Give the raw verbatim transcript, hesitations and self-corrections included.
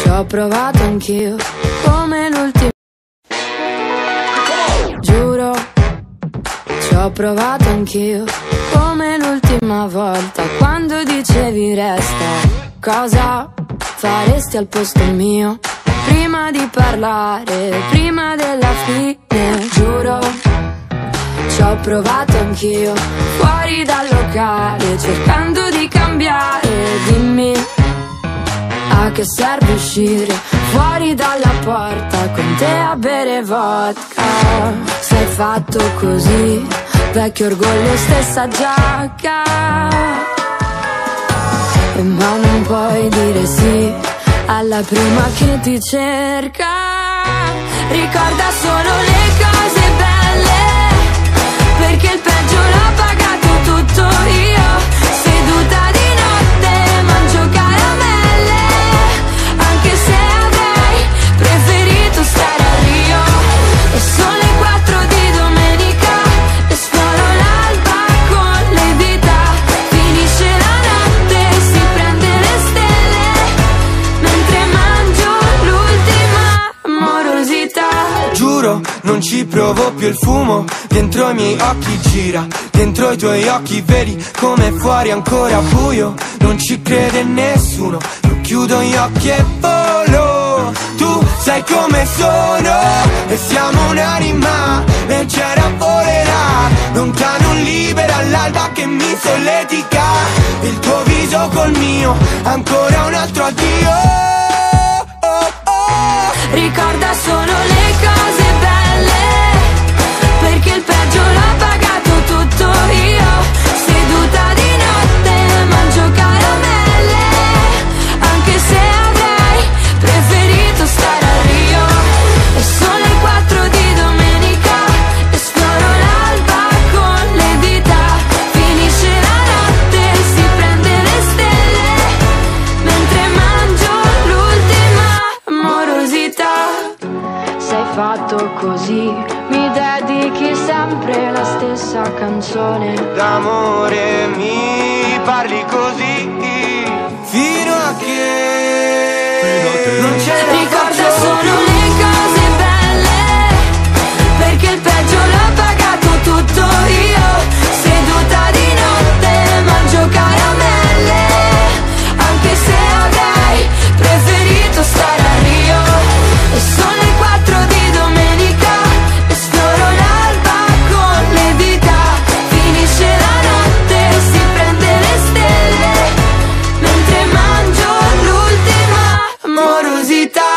Ci ho provato anch'io, come l'ultimo. Giuro, ci ho provato anch'io, come l'ultima volta. Quando dicevi resta, cosa faresti al posto mio? Prima di parlare, prima della fine. Giuro, ci ho provato anch'io, fuori dal locale, cercando di cambiare. Dimmi, a che serve uscire fuori dalla porta con te a bere vodka? Sei fatto così, vecchio orgoglio, stessa giacca. E ma non puoi dire sì alla prima che ti cerca. Ricorda solo le cose belle, perché il peggio l'ho pagato tutto io. Seduta di notte, mangio caramelle, anche se avrei preferito stare a Rio. E sono le quattro di domenica, esploro l'alba con le dita. Finisce la notte, si prende le stelle, mentre mangio l'ultima morosità. Giuro, non ci provo più il fumo, dentro i miei occhi gira, dentro i tuoi occhi vedi come fuori ancora buio. Non ci crede nessuno, io chiudo gli occhi e volo. Tu sai come sono e siamo un'anima leggera, volerà lontano, libera all'alba che mi solletica. Il tuo viso col mio, ancora un altro addio. Oh, oh. Ricorda solo le cose belle, perché il peggio l'ho pagato tutto io. Seduta di notte, mangio caramelle, anche se avrei preferito stare a Rio. E sono le quattro di domenica, esploro l'alba con le dita. Finisce la notte, si prende le stelle, mentre mangio l'ultima morosità. Sei fatto così, mi dedichi sempre la stessa canzone. D'amore mi parli così, fino a che non c'è la Ricorda solo le cose belle, perché il peggio l'ho pagato tutto io. Seduta di notte, mangio caramelle, anche se avrei preferito stare a Rio. E sono le quattro di domenica, esploro l'alba con le dita. Finisce la notte, si prende le stelle, mentre mangio l'ultima morosità.